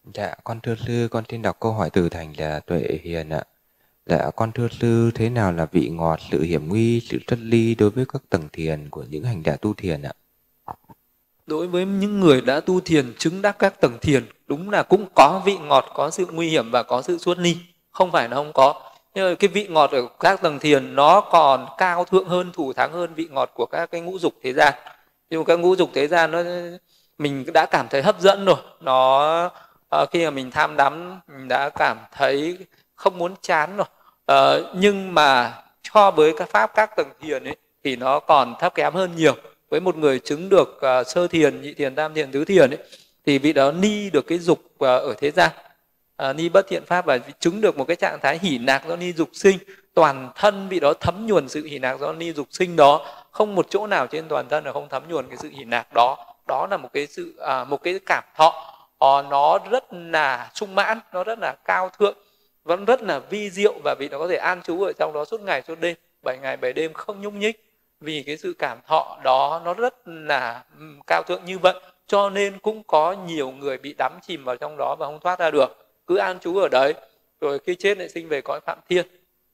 Dạ, con thưa sư, con xin đọc câu hỏi từ thành là Tuệ Hiền ạ. Dạ, con thưa sư, thế nào là vị ngọt, sự hiểm nguy, sự xuất ly đối với các tầng thiền của những hành giả tu thiền ạ? Đối với những người đã tu thiền chứng đắc các tầng thiền, đúng là cũng có vị ngọt, có sự nguy hiểm và có sự xuất ly, không phải là không có. Nhưng mà cái vị ngọt ở các tầng thiền nó còn cao thượng hơn, thù thắng hơn vị ngọt của các cái ngũ dục thế gian. Nhưng mà các ngũ dục thế gian nó mình đã cảm thấy hấp dẫn rồi, nó khi mà mình tham đắm mình đã cảm thấy không muốn chán rồi. Nhưng mà so với các pháp các tầng thiền ấy thì nó còn thấp kém hơn nhiều. Với một người chứng được sơ thiền, nhị thiền, tam thiền, tứ thiền ấy, thì vị đó ni được cái dục ở thế gian, ni bất thiện pháp, và chứng được một cái trạng thái hỷ nạc do ni dục sinh. Toàn thân vị đó thấm nhuần sự hỷ nạc do ni dục sinh đó, không một chỗ nào trên toàn thân là không thấm nhuần cái sự hỷ nạc đó. Đó là một cái sự một cái cảm thọ nó rất là sung mãn, nó rất là cao thượng, vẫn rất là vi diệu, và vị đó có thể an trú ở trong đó suốt ngày suốt đêm, 7 ngày 7 đêm không nhúc nhích, vì cái sự cảm thọ đó nó rất là cao thượng như vậy. Cho nên cũng có nhiều người bị đắm chìm vào trong đó và không thoát ra được, cứ an trú ở đấy, rồi khi chết lại sinh về cõi phạm thiên.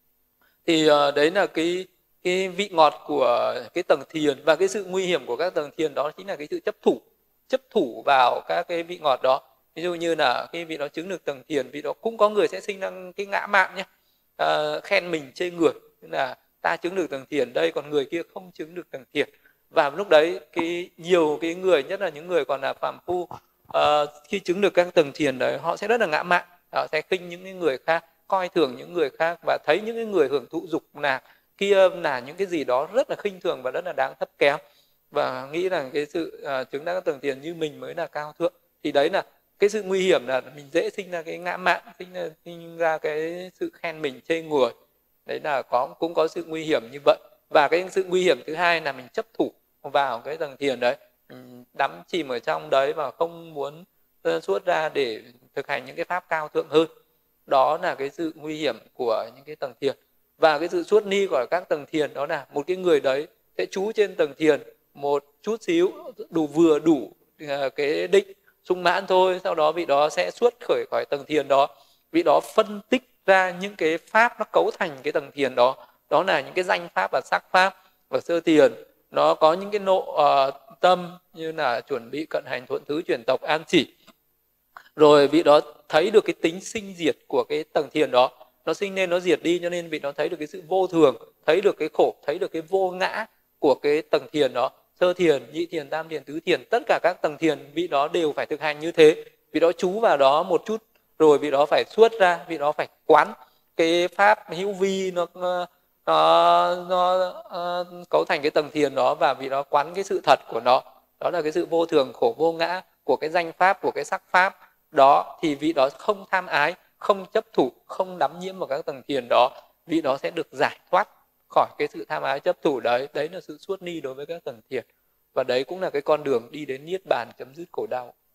Thì đấy là cái vị ngọt của cái tầng thiền, và cái sự nguy hiểm của các tầng thiền đó chính là cái sự chấp thủ vào các cái vị ngọt đó. Ví dụ như là khi vị đó chứng được tầng thiền, vị đó cũng có người sẽ sinh ra cái ngã mạn nhé, khen mình chê người, tức là ta chứng được tầng thiền đây, còn người kia không chứng được tầng thiền. Và lúc đấy nhiều cái người, nhất là những người còn là phàm phu, khi chứng được các tầng thiền đấy, họ sẽ rất là ngã mạn, họ sẽ khinh những cái người khác, coi thường những người khác, và thấy những cái người hưởng thụ dục lạc kia là những cái gì đó rất là khinh thường và rất là đáng thấp kém, và nghĩ rằng cái sự chứng đắc các tầng thiền như mình mới là cao thượng. Thì đấy là cái sự nguy hiểm, là mình dễ sinh ra cái ngã mạn, sinh ra cái sự khen mình chê người. Đấy là cũng có sự nguy hiểm như vậy. Và cái sự nguy hiểm thứ hai là mình chấp thủ vào cái tầng thiền đấy, mình đắm chìm ở trong đấy và không muốn xuất ra để thực hành những cái pháp cao thượng hơn. Đó là cái sự nguy hiểm của những cái tầng thiền. Và cái sự xuất ni của các tầng thiền đó là một cái người đấy sẽ trú trên tầng thiền một chút xíu, vừa đủ cái định sung mãn thôi, sau đó vị đó sẽ xuất khởi khỏi tầng thiền đó. Vị đó phân tích ra những cái pháp nó cấu thành cái tầng thiền đó, đó là những cái danh pháp và sắc pháp. Và sơ thiền nó có những cái tâm như là chuẩn bị, cận hành, thuận thứ, chuyển tộc, an chỉ. Rồi vị đó thấy được cái tính sinh diệt của cái tầng thiền đó, nó sinh lên nó diệt đi, cho nên vị đó thấy được cái sự vô thường, thấy được cái khổ, thấy được cái vô ngã của cái tầng thiền đó. Sơ thiền, nhị thiền, tam thiền, tứ thiền, tất cả các tầng thiền vị đó đều phải thực hành như thế. Vị đó trú vào đó một chút, rồi vị đó phải xuất ra, vị đó phải quán cái pháp hữu vi nó cấu thành cái tầng thiền đó, và vị đó quán cái sự thật của nó, đó là cái sự vô thường, khổ, vô ngã của cái danh pháp, của cái sắc pháp đó. Thì vị đó không tham ái, không chấp thủ, không đắm nhiễm vào các tầng thiền đó, vị đó sẽ được giải thoát khỏi cái sự tham ái chấp thủ đấy. Đấy là sự xuất ni đối với các tầng thiền, và đấy cũng là cái con đường đi đến niết bàn, chấm dứt khổ đau.